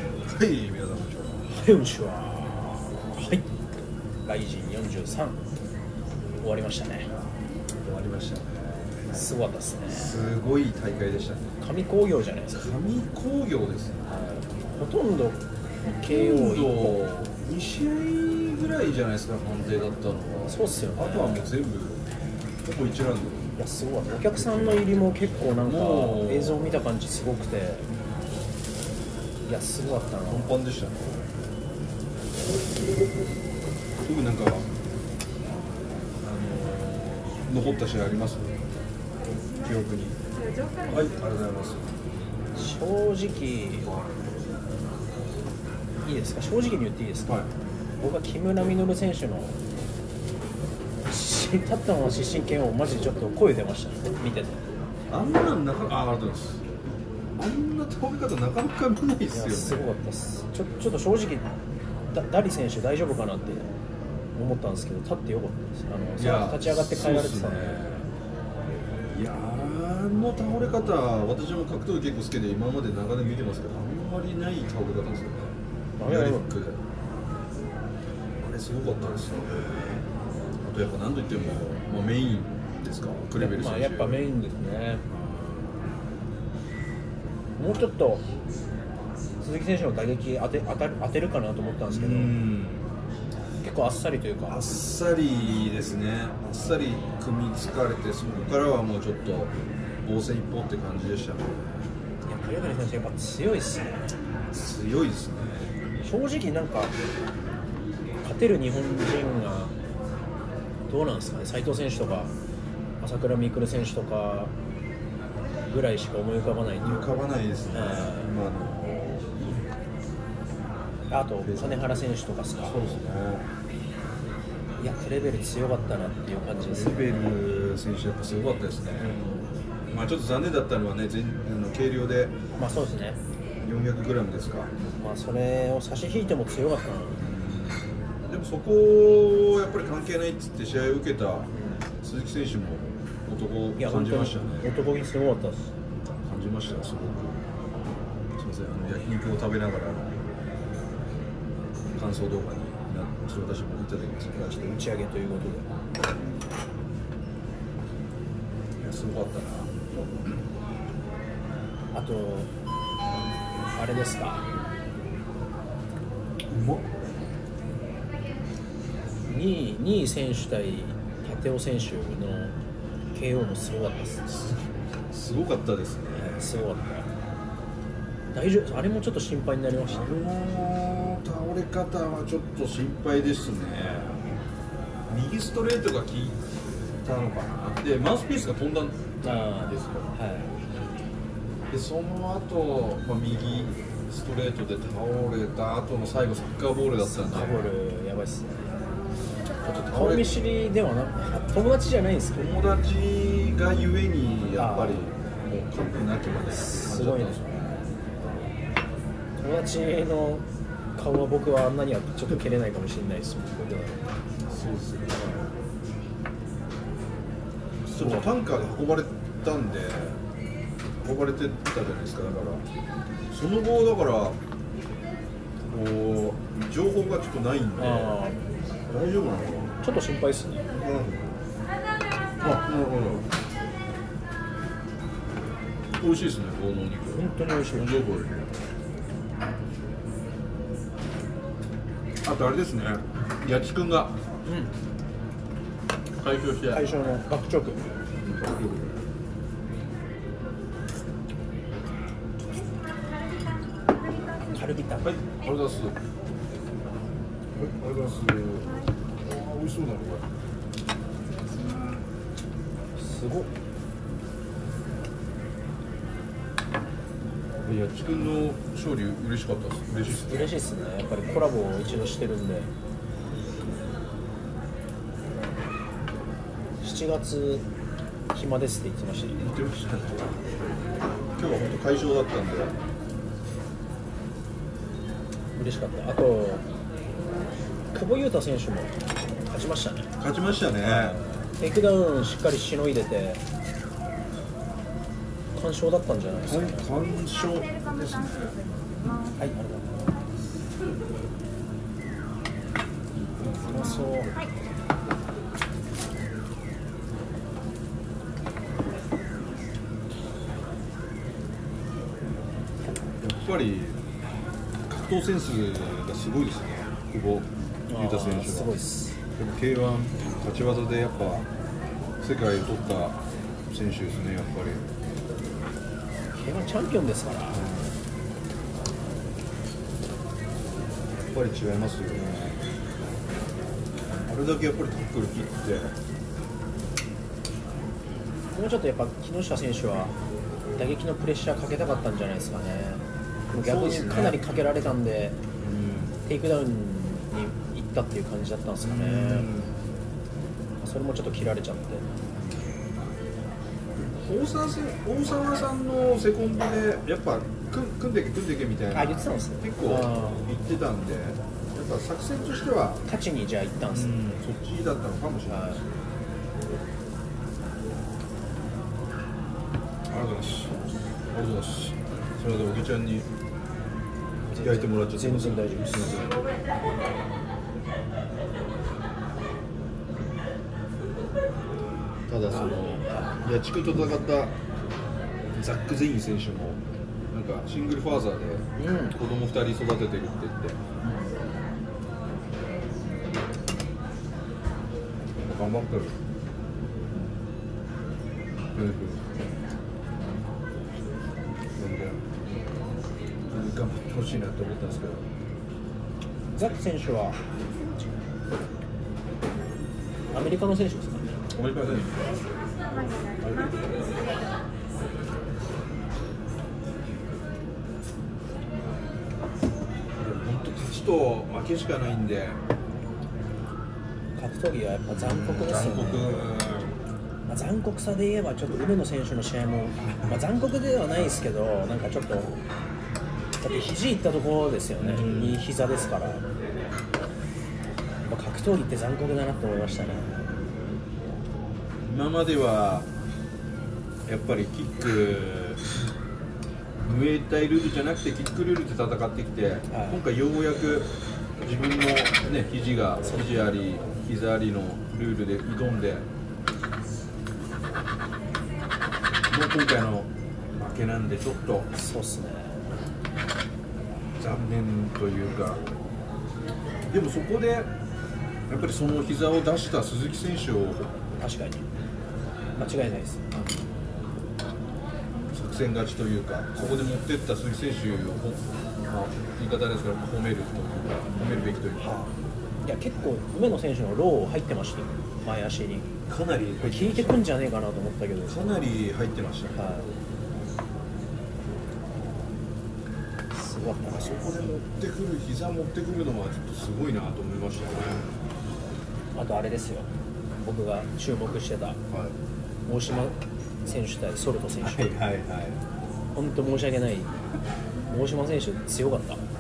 はい、皆さんこんにちは。 こんにちは。はい。ライジン43終わりましたね。 終わりましたね。 すごかったですね。 すごい大会でしたね。 上工業じゃないですか。 上工業ですね。 ほとんど KO 一本。 2試合ぐらいじゃないですか、判定だったのは。 そうっすよね。 あとはもう全部ほぼ1ラウンド。 いやすごい。お客さんの入りも結構なんか映像見た感じすごくて、いやすごかったな。 パンパンでしたね。特になんか残った試合あります？記憶に。はい、ありがとうございます。 正直いいですか？正直に言っていいですか？はい、僕は木村稔選手の立ったまま失神剣をマジでちょっと声出ましたね、見てて。 あんなんなかなか、ありがとうございます。あんな倒れ方なかなか見ないですよね。 すごかったです。ちょっと正直ダリ選手大丈夫かなって思ったんですけど、立ってよかったです。立ち上がって帰られてたんで。 いやあの倒れ方、私も格闘技結構好きで今まで長年見てますけど、あんまりない倒れ方ですよね。やりフックであれすごかったですよね。あとやっぱ何といっても、メインですか、クレベル選手。 やっぱメインですね。もうちょっと鈴木選手の打撃当てるかなと思ったんですけど、結構あっさりというか。 あっさりですね。あっさり組みつかれて、そこからはもうちょっと防戦一方って感じでしたね。 いやクレベル選手やっぱ強いっすね。 強いですね。 正直なんか勝てる日本人がどうなんですかね。斉藤選手とか朝倉未来選手とかぐらいしか思い浮かばないというか。 浮かばないですね。 あと金原選手とかですか。 そうですね。 いやクレベル強かったなっていう感じです。 クレベル選手やっぱすごかったですね。ちょっと残念だったのはね、軽量でそうですね。 400g ですか。 それを差し引いても強かったな。 でもそこをやっぱり関係ないっつって試合を受けた鈴木選手も男感じましたね。 男気すごかったです。 感じましたよ、すごく。すみません、焼肉を食べながら感想動画に私もいただきます。 ちょっと打ち上げということで。 いやすごかったな。 あとあれですか。2位選手対立尾選手の KO もすごかったです。 すごかったですね。 すごかった。大丈夫？あれもちょっと心配になりました。 あの倒れ方はちょっと心配ですね。右ストレートが効いたのかな。でマウスピースが飛んだんですよ。でその後、右ストレートで倒れた後の最後サッカーボールだったんで。 サッカーボールやばいっすね。顔見知りではなく、友達じゃないんですけど、 友達がゆえにやっぱりもう勝ってなきゃね。 すごいね。友達の顔は僕はあんなにはちょっと蹴れないかもしれないです。 そうですよね。ちょっとタンカーが運ばれたんで運ばれてったじゃないですか。だからその後だからこう情報がちょっとないんで大丈夫なのかな。 ちょっと心配ですね。 なるほど。美味しいですね、このお肉。 本当に美味しい。 あとあれですね、八千くんが解消して。 解消のバックチョーク。カルビタン。 はい、ありがとうございます。はい、ありがとうございます。美味しそうだね、これ。 すごっ。 八千くんの勝利嬉しかったです。嬉しいですね。やっぱりコラボを一度してるんで。7月暇ですって言ってましたね。 言ってましたね。今日は本当快勝だったんで嬉しかった。あと久保優太選手も勝ちましたね。 勝ちましたね。 テイクダウンしっかりしのいでて完勝だったんじゃないですかね。 完勝ですね。 はい、ありがとうございます。 ぱり格闘センスがすごいですね、久保裕太選手は。 すごいです。 でも K1 勝ち技でやっぱ世界を取った選手ですね、やっぱり。 K1 チャンピオンですから。 やっぱり違いますよね。あれだけやっぱりタックル切って。 もうちょっとやっぱ木下選手は打撃のプレッシャーかけたかったんじゃないですかね。逆にかなりかけられたんで、テイクダウンに行ったっていう感じだったんですかね。それもちょっと切られちゃって。 大沢さんのセコンドでやっぱ組んでけみたいな言ってたんですね。 結構言ってたんで、やっぱ作戦としては勝ちにじゃあ行ったんですね。 そっちだったのかもしれないです。ありがとうございます。ありがとうございます。それでおぎちゃんに焼いてもらっちゃって全然大丈夫です。 ただその野地区と戦ったザック・ゼイン選手もなんかシングルファーザーで子供2人育ててるって言って、頑張ってる。頑張ってほしいなって思ったんですけど、 ザック選手はアメリカの選手ですかね。 アメリカ選手本当勝ちと負けしかないんで、 格闘技はやっぱ残酷ですよね。残酷さで言えばちょっと梅野選手の試合も、残酷ではないですけど、なんかちょっとだって肘いったところですよね。いい膝ですから。格闘技って残酷だなと思いましたね。 今まではやっぱりキックムエタイルールじゃなくてキックルールで戦ってきて、今回ようやく自分の、ね、肘あり膝ありのルールで挑んで、もう今回の負けなんでちょっとそうっすね、 残念というか。でもそこでやっぱりその膝を出した鈴木選手を確かに間違いないです。 作戦勝ちというか、そこで持っていった鈴木選手を、言い方ですけど褒めるというか、褒めるべきというか。 いや結構梅野選手のロー入ってましたよ、前足に。 かなりこれ効いてくんじゃねえかなと思ったけど、 かなり入ってましたね。 すごかったな。 そこで膝持ってくるのはちょっとすごいなと思いましたね。 あとあれですよ、僕が注目してた大島選手対ソルト選手、本当申し訳ない、大島選手強かった。こ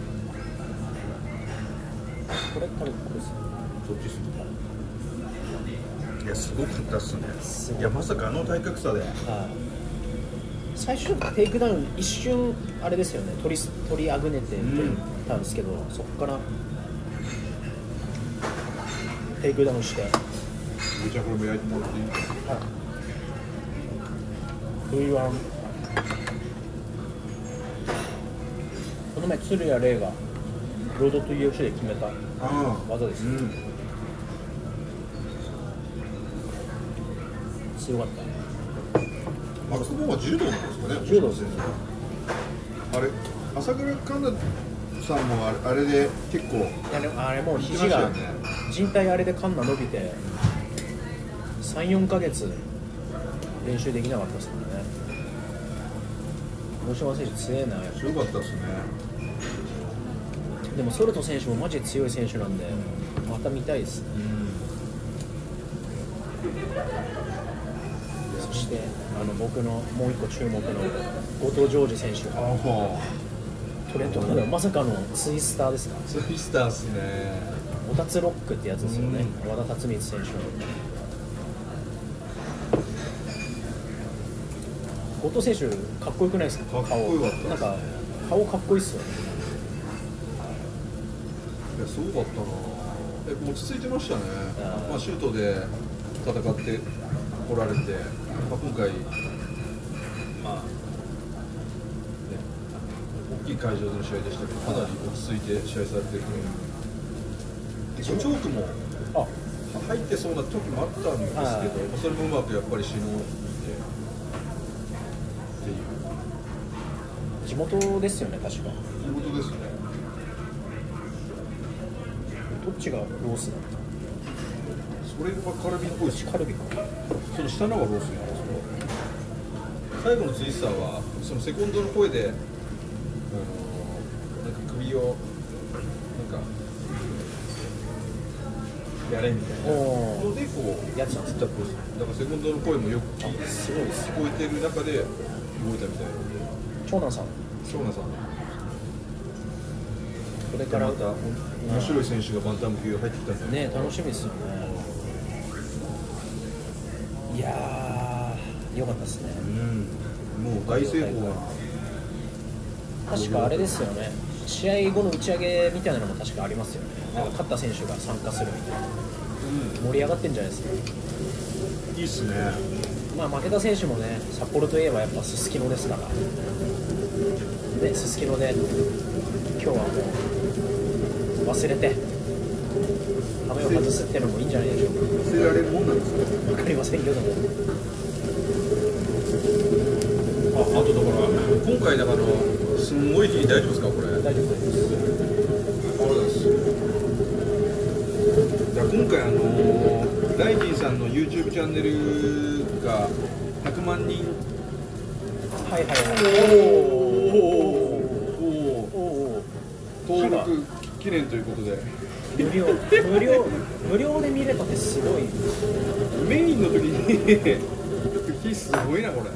れ多分これです。 そっちすいやすごかったっすね。いやまさかあの体格差で、 最初テイクダウン一瞬あれですよね、取りあぐねてたんですけど、そこからテイクダウンして。 じゃあこれも焼いてもらっていいですか。 V1 この前鶴谷玲がロードと UFC で決めた技です、強かった。 マックス・ボーンは柔道なんですかね。 柔道ですね。 あれ朝倉環奈さんもあれで結構、 あれもう肘が、靭帯あれでカンナ伸びて 3,4 ヶ月練習できなかったですからね。大島選手強えな。 強かったですね。 でもソルト選手もマジで強い選手なんで、また見たいです、そして僕のもう一個注目の後藤ジョージ選手、トレントではまさかのツイスターですか。 ツイスターですね。 おたつロックってやつですよね、和田辰光選手の。後藤選手かっこよくないですか。 かっこよかった。 なんか顔かっこいいっすよね。 いやすごかったな。落ち着いてましたね。シュートで戦ってこられて、今回大きい会場での試合でしたけど、かなり落ち着いて試合されてると思う。でチョークもあ、 入ってそうな時もあったんですけど、それもうまくやっぱりしのいでっていう地元ですよね、確か。 地元ですね。 どっちがロースだった？ それはカルビっぽいです。 カルビか。 その下のがロースなんですけど、最後のツイスターはそのセコンドの声で、なんか首をなんかやれみたいなのでこうやってたんですだからセコンドの声もよくすごいです。 聞こえてる中で動いたみたいな。 長男さん、 長男さん、 これからまた面白い選手がバンタム級入ってきたんだよね、楽しみですよね。いやー、よかったですね。 もう大成功が。 確かあれですよね、試合後の打ち上げみたいなのも確かありますよね。なんか勝った選手が参加するみたいな、盛り上がってんじゃないですか。 いいっすね。 まあ負けた選手もね、札幌といえばやっぱすすきのですから、ね、すすきので今日はもう忘れて羽目を外すっていうのもいいんじゃないでしょうか。 忘れられるもんなんですか。 分かりませんけども、 あとだから今回だからすんごい日大丈夫ですかこれ。 大丈夫です。 今回ライジンさんの YouTube チャンネルが100万人はいはいはい。 登録記念ということで無料で見れたってすごい。 メインの時に日すごいなこれ。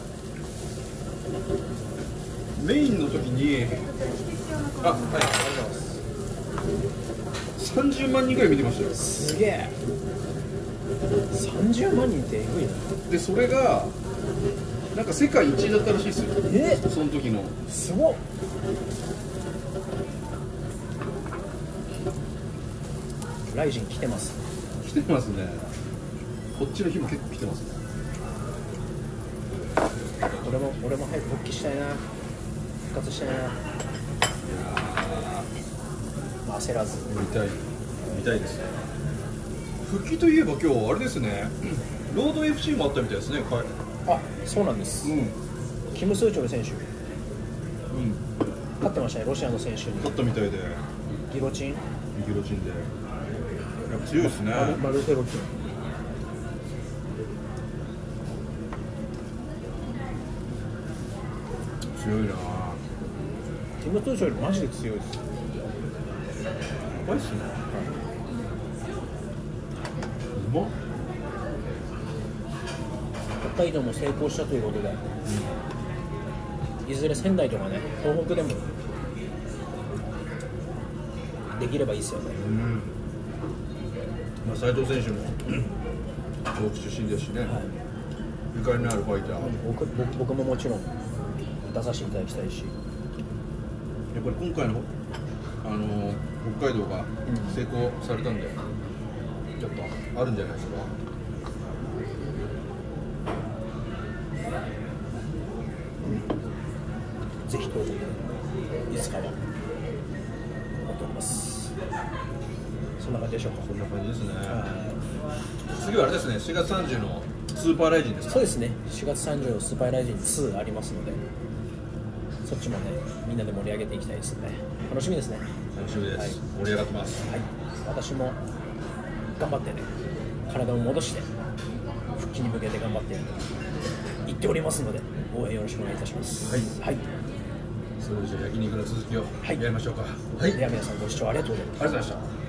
メインの時にあ、はい、ありがとうございます。30万人ぐらい見てましたよ。 すげえ。30万人ってえぐいな。 でそれがなんか世界1位だったらしいですよ。その時のすごっ。ライジン来てます。 来てますね。こっちの日も結構来てますね。 俺も早く復帰したいな。復活したいな。まあ焦らず見たいですね。復帰といえば今日あれですね。ロード FC もあったみたいですね。はい。 あ、そうなんです。キム・スーチョル選手、勝ってましたね、ロシアの選手に。 勝ったみたいで。 ギロチンで。やっぱ強いですね。 マルセロキン。 強いな。 キム・スーチョルマジで強いです。 やばいっすね。うまっ。 北海道も成功したということで、いずれ仙台とかね、東北でもできればいいですよね。 まあ、斉藤選手も東北出身ですしね、ゆかりのあるファイター、 僕ももちろん出させていただきたいし、 やっぱり今回の、北海道が成功されたんで、ちょっとあるんじゃないですか。 ぜひ東北でいつかは思っております。そんな感じでしょうか。 そんな感じですね。次はあれですね、4月30のスーパーライジンですか。 そうですね、4月30のスーパーライジン2ありますので、そっちもね、みんなで盛り上げていきたいですね。楽しみですね。 楽しみです。盛り上がってます。 はい、私も頑張ってね、体を戻して復帰に向けて頑張っていっておりますので、応援よろしくお願いいたします。はい。 それじゃあ焼肉の続きをやりましょうか。 では皆さんご視聴ありがとうございました。 ありがとうございました。